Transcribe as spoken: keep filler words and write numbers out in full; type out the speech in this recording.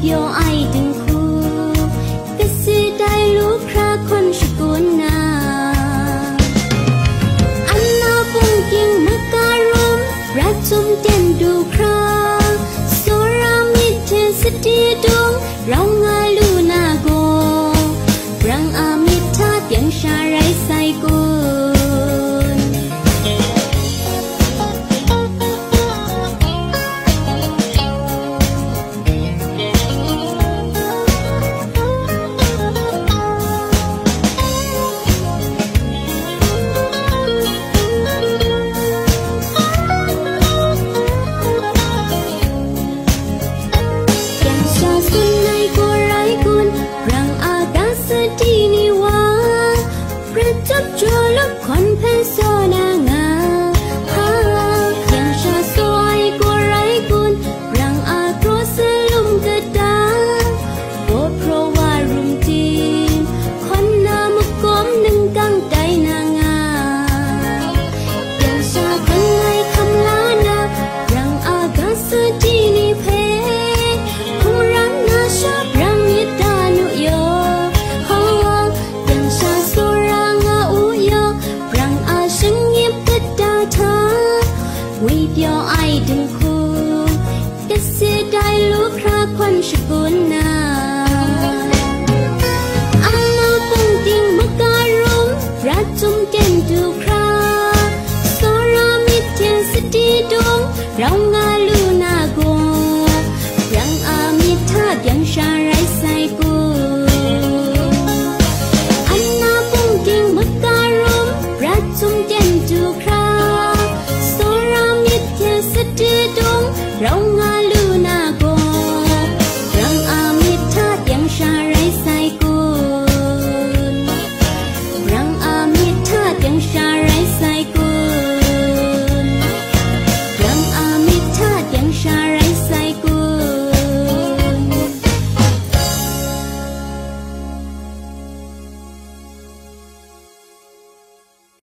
ดียวไอดึงคู่ก็สิได้รู้คราคนสกุลนาอันนาปุ่งกิ่งมะการุมรักจุ่มเด่นดูคราโซรามิเทสตีดวงเรางาลูนาโกรังอามิทาเตียงชาไรไซกุคนเพนโซนางาฮายังชาสวยกว่าไรกุลรังอาโกรสลุมกระดาโบเพราะว่ารุมจีมคนนามุกก้มหนึ่งกังใจนางายังชาคันไงคำลานารังอากาศจีนีเพคงรังนาชอบรังยิดานุโยฮายังชาสุรังอาอุโยฉันเงียบกระดาเธอวิเดียวไอดึงคู่ก็เสียดายลูกคราควันสกุลนาอันนาปุ่งกิ่งมะการุมรักจุ่มเด่นดูคราโซรามิเทียนสตีดวงเรา